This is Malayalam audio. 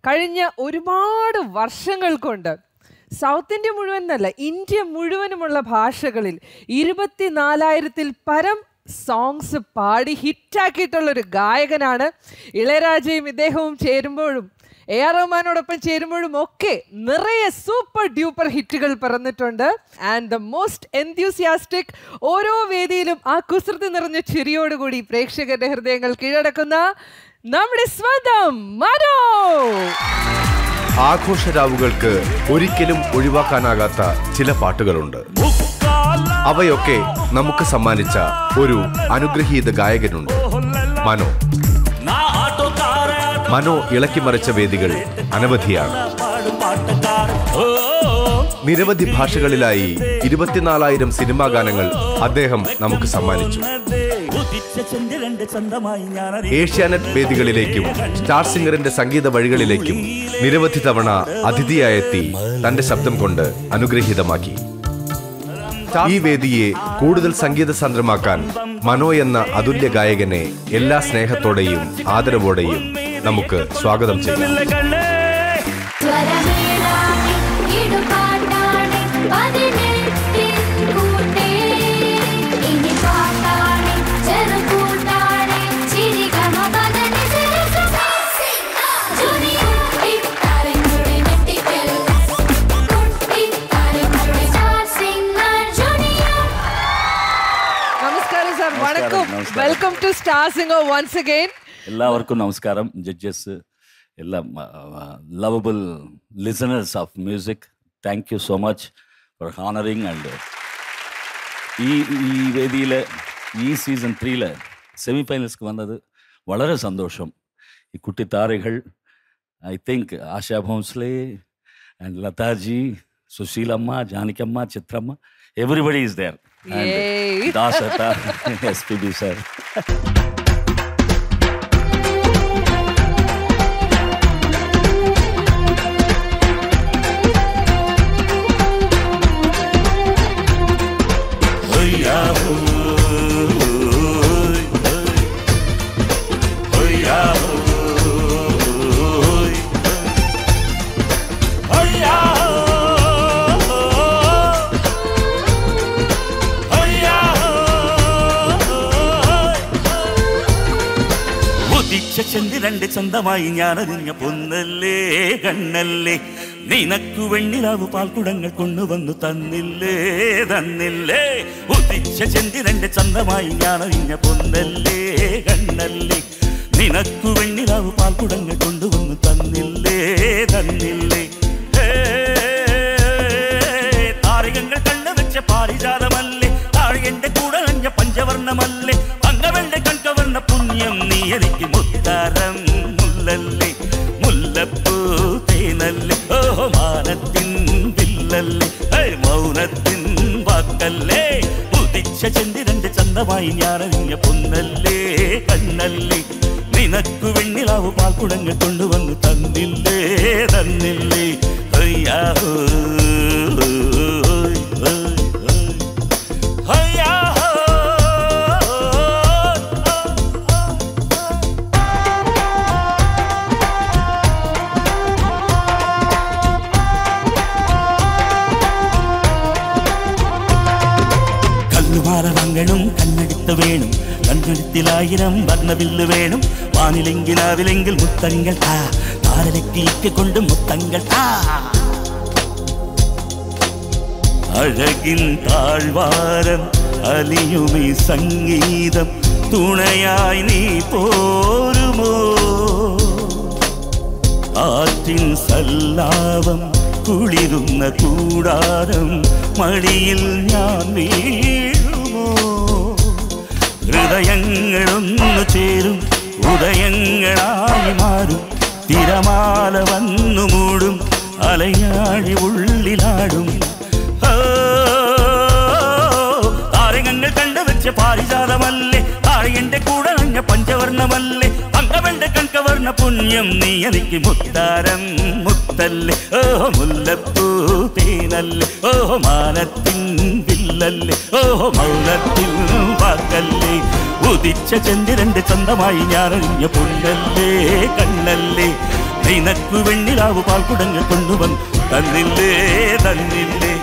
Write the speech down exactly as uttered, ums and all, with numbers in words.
കഴിഞ്ഞ ഒരുപാട് വർഷങ്ങൾ കൊണ്ട് സൗത്ത് ഇന്ത്യ മുഴുവൻ എന്നല്ല, ഇന്ത്യ മുഴുവനുമുള്ള ഭാഷകളിൽ ഇരുപത്തിനാലായിരത്തിൽ പരം സോങ്സ് പാടി ഹിറ്റാക്കിയിട്ടുള്ളൊരു ഗായകനാണ്. ഇളയരാജയും ഇദ്ദേഹവും ചേരുമ്പോഴും എ ആർ റഹ്മാനോടൊപ്പം ചേരുമ്പോഴും ഒക്കെ നിറയെ സൂപ്പർ ഡ്യൂപ്പർ ഹിറ്റുകൾ പിറന്നിട്ടുണ്ട്. ആൻഡ് ദ മോസ്റ്റ് എൻത്യൂസിയാസ്റ്റിക്, ഓരോ വേദിയിലും ആ കുസൃതി നിറഞ്ഞ ചിരിയോടുകൂടി പ്രേക്ഷകരുടെ ഹൃദയങ്ങൾ കീഴടക്കുന്ന നമ്മുടെ സ്വന്തം മനോ. ആഘോഷരാവുകൾക്ക് ഒരിക്കലും ഒഴിവാക്കാനാകാത്ത ചില പാട്ടുകളുണ്ട്. അവയൊക്കെ നമുക്ക് സമ്മാനിച്ച ഒരു അനുഗ്രഹീത ഗായകനുണ്ട്, മനോ. മനോ ഇളക്കിമറിച്ച വേദികൾ അനവധിയാണ്. നിരവധി ഭാഷകളിലായി ഇരുപത്തിനാലായിരം സിനിമാ ഗാനങ്ങൾ അദ്ദേഹം നമുക്ക് സമ്മാനിച്ചു. ഏഷ്യാനെറ്റ് വേദികളിലേക്കും സ്റ്റാർ സിംഗറിന്റെ സംഗീത വഴികളിലേക്കും നിരവധി തവണ അതിഥിയായെത്തി തന്റെ ശബ്ദം കൊണ്ട് അനുഗ്രഹീതമാക്കി. ഈ വേദിയെ കൂടുതൽ സംഗീത സാന്ദ്രമാക്കാൻ മനോ എന്ന അതുല്യ ഗായകനെ എല്ലാ സ്നേഹത്തോടെയും ആദരവോടെയും നമുക്ക് സ്വാഗതം ചെയ്യാം. Welcome to star singer once again. എല്ലാവർക്കും നമസ്കാരം. ജഡ്ജസ്, എല്ലാ lovable listeners of music, thank you so much for honouring. And ഈ ഈ വേദിയിൽ ഈ സീസൺ ത്രീയിൽ സെമി ഫൈനൽസ്ക്ക് വന്നത് വളരെ സന്തോഷം. ഈ കുട്ടി താരകൾ, I think Asha Bhonsle and Lataji, സുശീലമ്മ, ജാനകിയമ്മ, ചിത്രമ്മ, everybody is there. And Dasata, S P B sir. ചന്ദ്രന്റെ ചന്തമായി ഞാനറിഞ്ഞ പൊന്നല്ലേ കണ്ണല്ലേ, നിനക്കു വെണ്ണിലാവു പാൽക്കുടങ്ങൾ കൊണ്ടുവന്നു തന്നില്ലേ തന്നില്ലേ. ഉദിച്ച ചന്ദ്രന്റെ ചന്തമായി ഞാനറിഞ്ഞ പൊന്നല്ലേ കണ്ണല്ലേ, നിനക്കു വെണ്ണിലാവു പാൽക്കുടങ്ങൾ കൊണ്ടുവന്നു തന്നില്ലേ തന്നില്ലേ. താരകങ്ങൾ കണ്ണുവെച്ച പാരിജാതമല്ലേ, താഴെന്റെ കൂടെ അഞ്ഞ പഞ്ചവർണ്ണമല്ലേ, പങ്കവന്റെ കൺകവർണ്ണ പുണ്യം നീ എനിക്ക് മുത്താരം മുല്ലല്ലേ, മുല്ലപ്പൂ തേനല്ലേ, ഓ മാനത്തിൻ വില്ലല്ലേ, മൗനത്തിൻ വാക്കല്ലേ. ഉദിച്ച ചന്ദ്രന്റെ ചന്തമായി ഞാനറിഞ്ഞ പൊന്നല്ലേ കണ്ണല്ലേ, നിനക്കു വെണ്ണിലാവു പാൽക്കുടങ്ങൾ കൊണ്ടുവന്നു തന്നില്ലേ തന്നില്ലേ. അയ്യാഹോ ും കണ്ണെടുത്ത് വേണം, കണ്ണെടുത്തിലായിരം വർണ്ണവില്ല് വേണം, വാനിലെങ്കിലാവിലെങ്കിൽ മുത്തങ്ങൾ താ, താരലക്കിക്ക് കൊണ്ട് മുത്തങ്ങൾ താ. അഴകിൻ താഴ്വാരം അലിയുമീ സംഗീതം, തുണയായി നീ പോരുമോ, ആറ്റിൻ സല്ലാപം കുളിരുന്ന കൂടാരം മടിയിൽ ഞാൻ വീഴുമോ. ഹൃദയങ്ങളൊന്നു ചേരും, ഉദയങ്ങളായി മാറും, തിരമാല വന്നു മൂടും, അലയാഴി ഉള്ളിലാടും. താരകങ്ങൾ കണ്ടുവെച്ച പാരിജാതമല്ലേ, താഴെന്റെ കൂടെ അഞ്ഞ പഞ്ചവർണ്ണമല്ലേ, പങ്കവന്റെ കൺകവർണ്ണ പുണ്യം നീ എനിക്ക് മുത്താരം മുത്തല്ലേ, ഓ മുല്ലപ്പൂ തേനല്ലേ, ഓ മാനത്തിൻ വില്ലല്ലേ, ഓ മൗനത്തിൻ വാക്കല്ലേ. ഉദിച്ച ചന്ദ്രന്റെ ചന്തമായി ഞാനറിഞ്ഞ പൊന്നല്ലേ കണ്ണല്ലേ, നിനക്കു വെണ്ണിലാവ് പാൽക്കുടങ്ങൾ കൊണ്ടുവന്ന് തന്നില്ലേ തന്നില്ലേ